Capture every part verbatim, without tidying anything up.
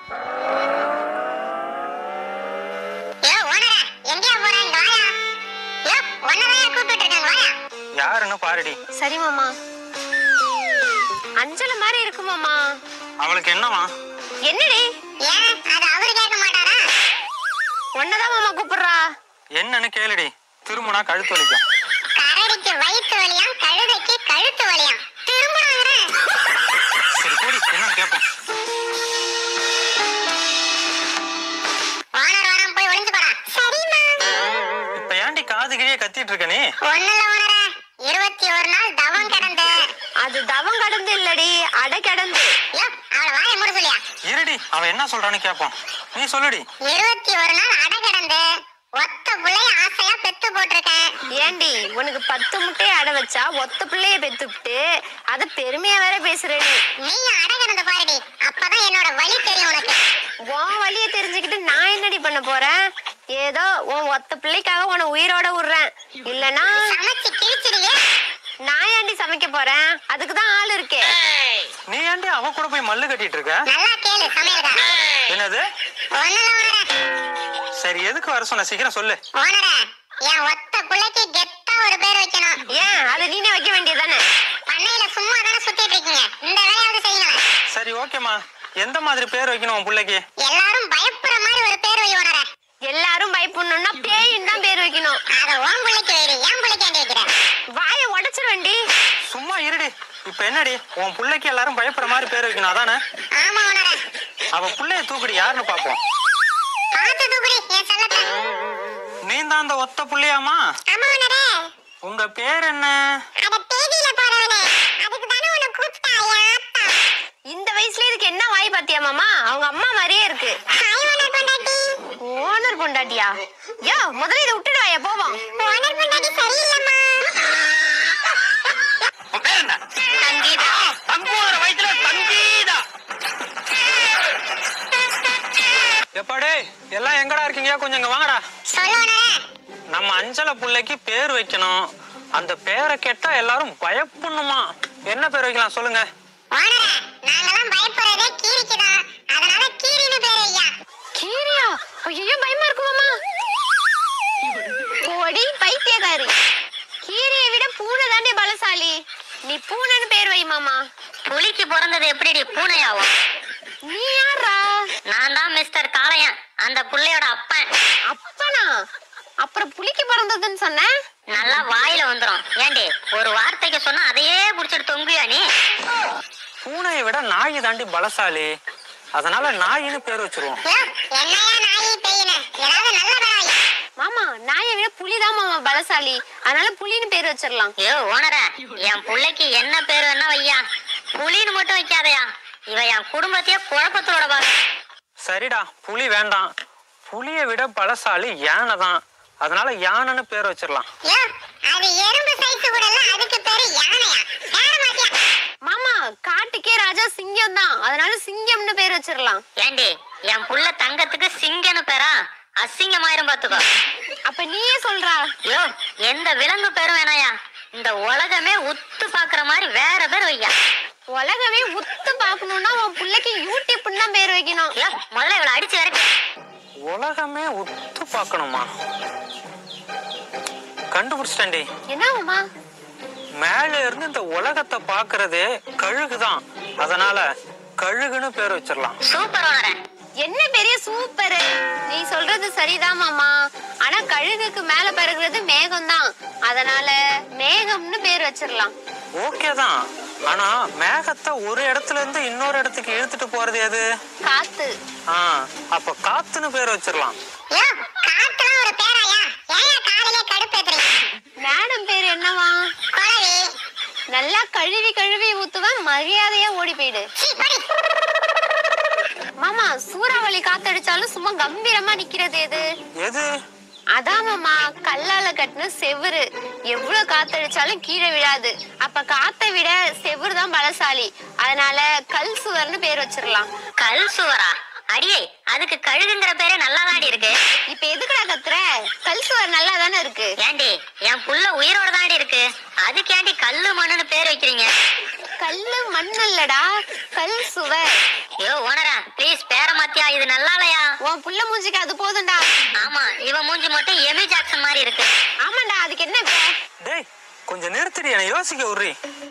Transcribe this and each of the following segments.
யாருன்னு பாருடி. சரி மாமா. அஞ்சல மாதிரி இருக்கு மாமா. அவளுக்கு என்னமா? என்னடி? ஏன் அது அவரு கேட்க மாட்டாரா? ஒன்னதான் மாமா கூப்பிடுறா. என்னன்னு கேளுடி. திருமுனா கழுத்து வலிக்கும். கரடிக்கு வயிற்று வலியா, கழுதைக்கு கழுத்து வலியா? திருமுனாங்கற. சரி கூடி என்ன கேப்போம். ஓனர் வரம் போய் ஒளிஞ்சு போடா. சரிமா. இப்ப ஏன்டி காது கிழியே கத்திட்டு இருக்க நீ? ஒண்ணுல ஓனரே, இருபத்தி ஒரு நாள் தவம் கடந்து. அது தவம் கடந்து இல்லடி, அடை கடந்து. யோ, அவள வாயை மூட சொல்லியா? இருடி, அவ என்ன சொல்றான்னு கேப்போம். நீ சொல்லுடி. இருபத்தி ஒரு நாள் அடை கடந்து ஒத்த புள்ளைய ஆசையா பெத்து போட்டிருக்கேன். ஏண்டி உனக்கு பத்து முட்டையை அடை வச்சா ஒத்த பிள்ளைய பெத்துக்கிட்டு அத பெருமையா வேற பேசுறேடி. நீ அடை கடந்து பாருடி, அப்பதான் என்னோட வலி தெரியும் உனக்கு. உன் வலிய தெரிஞ்சுக்கிட்டு நான் என்னடி பண்ண போறேன்? ஏதோ உன் ஒத்த பிள்ளைக்காக உன உயிரோட விடுறேன். இல்லனா சமைச்சு கிழிச்சிடுங்க. நான் ஏண்டி சமைக்க போறேன்? அதுக்குதான் ஆள் இருக்கே. நீ ஏன்டி அவ கூட போய் மல்லு கட்டிட்டு இருக்க? நல்லா கேளு சமையல்கார. என்னது? ஒண்ணுல ஓனரே. சரி எதுக்கு வர சொன்ன, சீக்கிரம் சொல்லு. ஓனரே, என் ஒத்த புள்ளைக்கு கெத்தா ஒரு பேர் வைக்கணும். ஏன் அதை நீனே வைக்க வேண்டியதானே? பண்ணையில சும்மா தானே சுத்திட்டு இருக்கீங்க, இந்த வேலையாவது செய்யணும். சரி ஓகேமா, எந்த மாதிரி பேர் வைக்கணும் உன் பிள்ளைக்கு? எல்லாரும் பயப்படுற மாதிரி ஒரு பேர் வை ஓனரே. எல்லாரும் பயப்படணும்னா பேயின்னு தான் பேர் வைக்கணும். அத உன் பிள்ளைக்கு வைடி, என் பிள்ளைக்கு ஏண்டி வைக்கிற? வாயை உடைச்சிருவேண்டி. சும்மா இருடி. இப்ப என்னடி உன் பிள்ளைக்கு எல்லாரும் பயப்படுற மாதிரி பேர் வைக்கணும் அதானே? ஆமா ஓனரே. அவ பிள்ளைய தூக்குடி, யாருன்னு பாப்போம். பாத்து தூக்குடி என் செல்லத்தை. நீ தான் அந்த ஒத்த புள்ளையாமா? ஆமா ஓனரே. உங்க பேர் என்ன? அத தேதியில போறவனே, அதுக்கு தானே உன்னை கூப்பிட்டா யாத்தா. இந்த வயசுல இதுக்கு என்ன வாய் பாத்தியா மாமா? அவங்க அம்மா மாதிரியே இருக்கு. ஹாய் ஓனர் பொண்டாட்டி. ஓனர் பொண்டாட்டியா? யோ முதல்ல இதை விட்டுடு வாயா போவோம். ஓனர் பொண்டாட்டி சரியில்லம்மா. உன் பேர் என்ன? சங்கீதா. தங்கோர வயித்துல சங்கீதா. எப்பாடே எல்லாம் எங்கடா இருக்கீங்க? கொஞ்சம் இங்க வாங்கடா. சொல்லு ஓனரே. நம்ம அஞ்சல புள்ளைக்கு பேர் வைக்கணும். அந்த பேரை கேட்டா எல்லாரும் பயப்படணுமா? என்ன பேர் வைக்கலாம் சொல்லுங்க. ஓனரே, நாங்கெல்லாம் பயப்படுறதே கீரிக்கு தான். அதனால கீரின்னு பேர் ஐயா. கீரியா? ஐயோ பயமா இருக்கு மாமா. போடி பைத்தியக்காரி. கீரியை விட பூனை தானே பலசாலி. நீ பூனைன்னு பேர் வை மாமா. புலிக்கு பிறந்தது எப்படிடி பூனையாவும்? நீ யாரா? நான் தான் மிஸ்டர் காளையன், அந்த புள்ளையோட அப்பன். அப்பனா? அப்புறம் புலிக்கு பிறந்ததுன்னு சொன்ன? நல்லா வாயில வந்துரும். ஏண்டி ஒரு வார்த்தைக்கு சொன்னா அதையே புடிச்சிட்டு தொங்குயா நீ? பூனையை விட நாய் தாண்டி பலசாலி, அதனால நாயின்னு பேர் வச்சிருவோம். என்னையா நாயி பேயினு, ஏதாவது நல்ல பேராய். மாமா நாயை விட புலிதான் மாமா பலசாலி, அதனால புலின்னு பேர் வச்சிடலாம். ஐயோ ஓனரே, என் புள்ளைக்கு என்ன பேர் வேணா வையா, புலின்னு மட்டும் வைக்காதயா. இவ என் குடும்பத்தையே குழப்பத்தோட பாரு. சரிடா, புலி வேண்டாம். புலியை விட பலசாலி யானை தான், அதனால யானைன்னு பேர் வச்சிடலாம். அது எறும்பு சைஸ் கூட இல்ல, அதுக்கு பேரு யானையா? பேர மாட்டியா? மாமா காட்டுக்கே ராஜா சிங்கம் தான், அதனால சிங்கம்னு பேர் வச்சிடலாம். ஏண்டி என் புள்ள தங்கத்துக்கு சிங்கன்னு பேரா? அசிங்கமாயிரும் பாத்துக்கோ. அப்ப நீயே சொல்றா. யோ எந்த விலங்கு பேரும் வேணாயா, இந்த உலகமே உத்து பாக்குற மாதிரி வேற பேர் வையா. உலகமே உத்து பாக்கணும்னா உன் பிள்ளைக்கு யூடியூப்னு தான் பேர் வைக்கணும். யோ முதல்ல இவளை அடிச்சு வரைக்கும். உலகமே உத்து பார்க்கணுமா? கண்டுபிடிச்சிட்டேன்டி. என்ன மாமா? மேல இருந்து இந்த உலகத்தை பாக்குறதே கழுகுதான், அதனால கழுகுன்னு பேர் வச்சிடலாம். சூப்பர் ஓனரே. என்ன பெரிய சூப்பர். நீ சொல்றது சரிதான் மாமா, ஆனா கழுகுக்கு மேல பறகுறது மேகம் தான், அதனால மேகம்னு பேர் வச்சிடலாம். ஓகே தான், ஆனா மேகத்தை ஒரு இடத்துல இருந்து இன்னொரு இடத்துக்கு இழுத்துட்டு போறது எது? காத்து. ஆ, அப்ப காத்துன்னு பேர் வச்சிடலாம். யோ காத்துலாம் ஒரு பேராயா? ஏன் காலையில கடுப்பேத்துறீங்க? மேடம் பேர் என்னவா? குளவி. நல்லா கழுவி கழுவி ஊத்துவேன், மரியாதையா ஓடி போயிடு. மாமா சூறாவளி காத்தடிச்சாலும் சும்மா கம்பீரமா நிக்கிறது எது? எது? அதான் மாமா கல்லால கட்டின செவுரு, எவ்வளவு காத்தடிச்சாலும் கீழே விழாது. அப்ப காத்தை விட செவுரு தான் பலசாலி, அதனால கல் சுவர்னு பேர் வச்சிடலாம். கல் சுவரா? அடியே அதுக்கு கழுகுங்கிற பேரே நல்லா தாண்டி இருக்கு. இப்ப எதுக்குடா கத்துற? கல் சுவர் நல்லா தானே இருக்கு. ஏண்டி என் புள்ள உயிரோட தாண்டி இருக்கு, அதுக்கு ஏண்டி கல்லு மண்ணுன்னு பேர் வைக்கிறீங்க? கல்லு மண் இல்லடா, கல் சுவர். யோ ஓனரா ப்ளீஸ் பேர மாத்தியா இருக்குடா, இது நல்லா இல்லையா? உன் புள்ள மூஞ்சிக்கு அது போதும்டா. ஆமா, இவ மூஞ்சி மட்டும் எமி ஜாக்சன் மாதிரி இருக்கு. ஆமாண்டா, அதுக்கு என்ன இப்ப? டேய் கொஞ்சம் நிறுத்திடி, என்னை யோசிக்க விட்றி.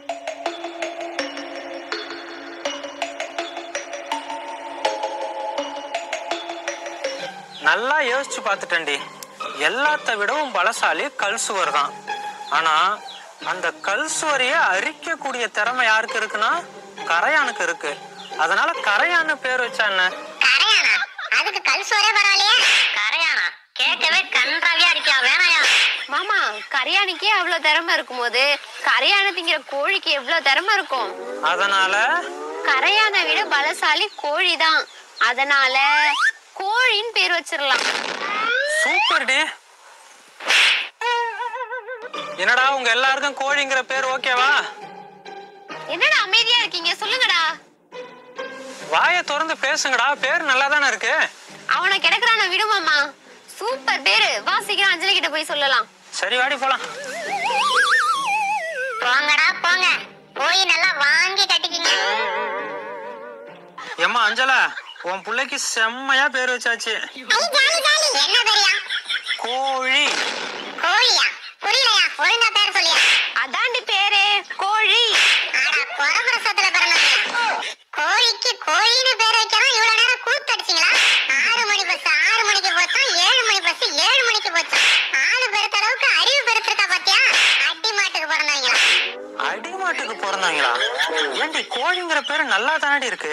நல்லா யோசிச்சு பார்த்துட்டேன்டி. எல்லாத்த விடவும் பலசாலி கல் சுவர் தான். ஆனா அந்த கல் சுவரையே அரிக்கக்கூடிய திறமை யாருக்கு இருக்குன்னா கரையானுக்கு இருக்கு. அதனால கரையான்னு பேர் வச்சா என்ன? கரையானா? அதுக்கு கல் சோறே பரவாயில்லையே. கரையானா கேட்கவே கன்றாவியா இருக்கியா, வேணாயா? மாமா, கரையானுக்கே அவ்வளவு திறமை இருக்கும் போது கரையான திங்கிற கோழிக்கு எவ்வளவு திறமை இருக்கும்? அதனால கரையானை விட பலசாலி கோழிதான். அதனால கோழின்னு பேர் வச்சிடலாம். சூப்பர் டே. என்னடா உங்க எல்லாருக்கும் கோழிங்கிற பேர் ஓகேவா? என்னடா அமைதியா இருக்கீங்க, சொல்லுங்கடா. வாயை திறந்து பேசுங்கடா, பேர் நல்லா தானே இருக்கு. அவனை கிடக்குறான விடுமாமா. சூப்பர் பேரு. வா சீக்கிரம் அஞ்சலி கிட்ட போய் சொல்லலாம். சரி வாடி போலாம். போங்கடா போங்க, போய் நல்லா வாங்கி கட்டிக்கிங்க. ஏம்மா அஞ்சலா, உன் பிள்ளைக்கு செம்மையா பேர் வச்சாச்சு. என்ன பேரியா? கோழி. கோழியா? புரியலையா? ஒழுங்கா பேர் சொல்லியா? அதாண்டி பேரு, கோழி. ஆடா குறப்பிரசத்துல பிறந்தவங்க. கோழிக்கு கோழின்னு பேர் வைக்கலாம் இவ்வளவு நேரம் கூத்தடிச்சிங்களா? ஆறு மணி பஸ் ஆறு மணிக்கு போச்சா, ஏழு மணி பஸ் ஏழு மணிக்கு போச்சா? ஆளு பெருத்த அளவுக்கு அறிவு பெருத்திருக்கா பாத்தியா? அடி மாட்டுக்கு பிறந்தவங்களா? அடிமாட்டுக்கு பிறந்தாங்களா? ஏண்டி கோழிங்கிற பேரு நல்லா தானடி இருக்கு.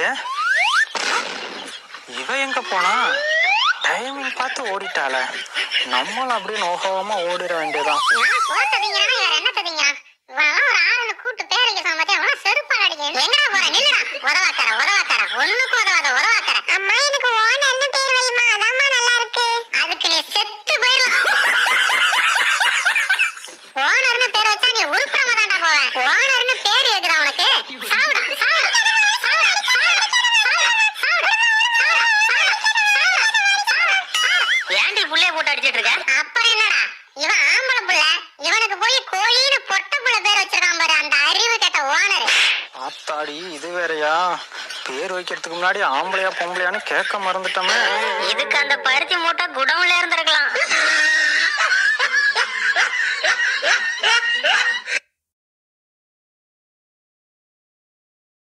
இவ எங்க போனா? டைமிங் பார்த்து ஓடிட்டாள. நம்மளும் அப்படியே நோகாம ஓடிட வேண்டியதான். நான் போட்டதீங்கன்னா இவர் என்ன ததீங்க? இவெல்லாம் ஒரு ஆளுன்னு கூட்டு பேர் வைக்க சொன்ன பாத்தியா? அவன் செருப்பால் அடிக்க. எங்கடா போற? நில்லுடா. உதவாக்கற உதவாக்கற ஒண்ணுக்கு உதவாத உதவாக்கற. அம்மா எனக்கு ஓனர்னு பேர் வைமா, அதாம்மா நல்லா இருக்கு. அதுக்கு நீ செத்து போயிடலாம். ஓனர்னு பேர் வச்சா நீ உருப்பரமா தான்டா போவ. ஓனர்னு பேர் எதுடா உனக்கு? சாவுடா சாவுடா சாவுடா சாவுடா. ஏன்டி புள்ளைய போட்டு அடிச்சிட்டு இருக்க? அப்புறம் என்னடா, இவன் ஆம்பளை புள்ள, இவனுக்கு போய் கோழின்னு பொட்ட புள்ள பேர் வச்சிருக்கான் பாரு அந்த அறிவு கேட்ட ஓனர். ஆத்தாடி, இது வேறயா? பேர் வைக்கிறதுக்கு முன்னாடி ஆம்பளையா பொம்பளையான்னு கேட்க மறந்துட்டோமே. இதுக்கு அந்த பருத்தி மூட்டை குடவுல இருந்திருக்கலாம்.